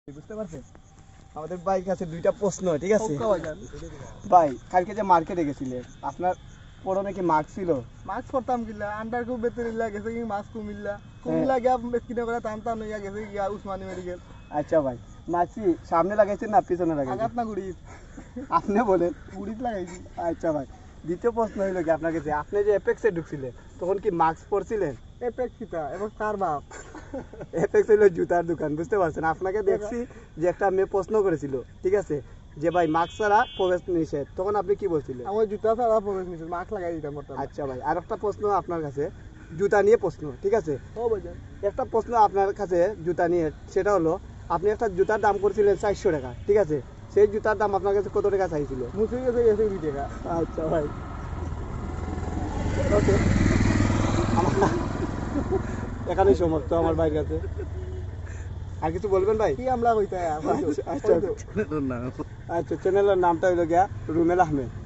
বুঝতে পারছেন? আমাদের ভাই কাছে দুইটা প্রশ্ন, ঠিক আছে ভাই? কালকে যে মার্কেটে গেছিলেন, আপনার পরনে কি মাস্ক ছিল? মাস্ক পরতাম কিলা আন্ডার খুব বেতন ইল্লা গেছে কি মাস্ক কুমিল্লা কুমিল্লা গিয়া কিনে করে টান টান হইয়া গেছে গিয়া উসমানী মেডিকেল। আচ্ছা ভাই, মাস্ক সামনে লাগাইছেন না পিছনে লাগাইছেন? আঘাত না গুড়ি আপনি বলেন। গুড়িত লাগাইছি। আচ্ছা ভাই, দ্বিতীয় প্রশ্ন হইল কি আপনার কাছে, আপনি যে এপেক্সে ঢুকছিলেন তখন কি মাস্ক পরছিলেন? এপেক্স কিটা এবং কার বাপ? এপেক্স হইলো জুতার দোকান, বুঝতে পারছেন? আপনাকে দেখছি যে একটা মেয়ে প্রশ্ন করেছিল, ঠিক আছে, যে ভাই মাস্ক ছাড়া প্রবেশ নিষেধ, তখন আপনি কি বলছিলেন? আমার জুতা ছাড়া প্রবেশ নিষেধ, মাস্ক লাগাই দিতাম বর্তমানে। আচ্ছা ভাই, আর একটা প্রশ্ন আপনার কাছে, জুতা নিয়ে প্রশ্ন, ঠিক আছে? ও বাজার একটা প্রশ্ন আপনার কাছে জুতা নিয়ে, সেটা হলো আপনি একটা জুতার দাম করেছিলেন 400 টাকা, ঠিক আছে? সেই জুতার দাম আপনার কাছে কত টাকা চাইছিল? মুছে গেছে গেছে 2 টাকা। আচ্ছা ভাই, ওকে, আমার না এখানেই সমাপ্ত আমার ভাইয়ের কাছে। আর কিছু বলবেন ভাই? কি আমলা কইতা? আচ্ছা, চ্যানেলের নামটা হইল গিয়া রুমেল আহমেদ।